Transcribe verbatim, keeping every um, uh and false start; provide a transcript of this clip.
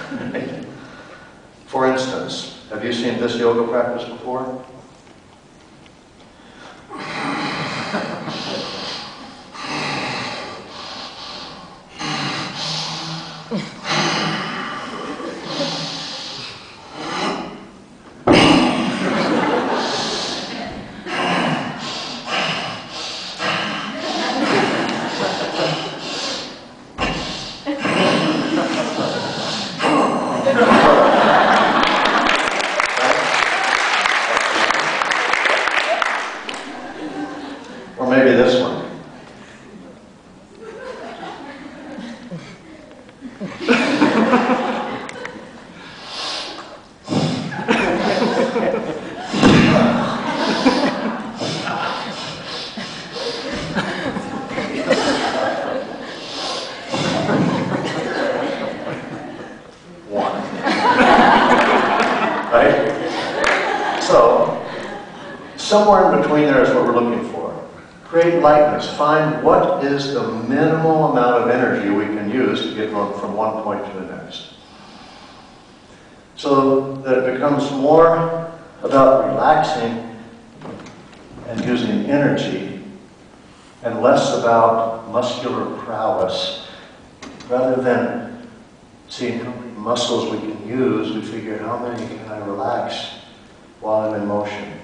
For instance, have you seen this yoga practice before? Or maybe this one. One. Right? So, somewhere in between there is what we're looking for. Create lightness. Find what is the minimal amount of energy we can use to get from from one point to the next. So that it becomes more about relaxing and using energy and less about muscular prowess. Rather than seeing how many muscles we can use, we figure how many can I relax while I'm in motion.